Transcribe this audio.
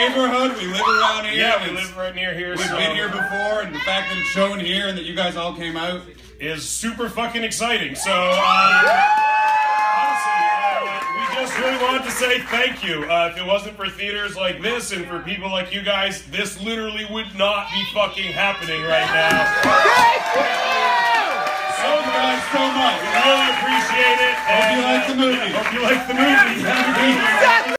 neighborhood. We live around here. Yeah, we live right near here. We've been here before, and the fact that it's shown here and that you guys all came out is super fucking exciting. So, we just really wanted to say thank you. If it wasn't for theaters like this and for people like you guys, this literally would not be fucking happening right now. Thank you guys so much. We really appreciate it. Hope you like the movie. Hope you like the movie.